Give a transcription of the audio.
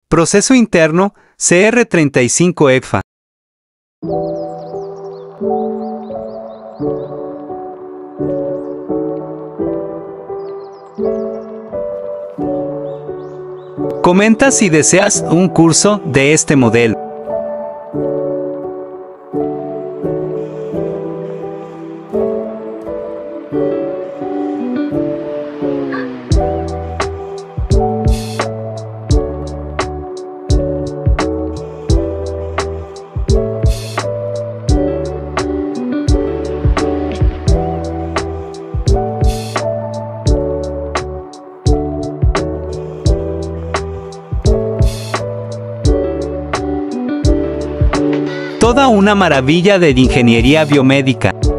Proceso interno, CR35-EFA. Comenta si deseas un curso de este modelo. Toda una maravilla de ingeniería biomédica.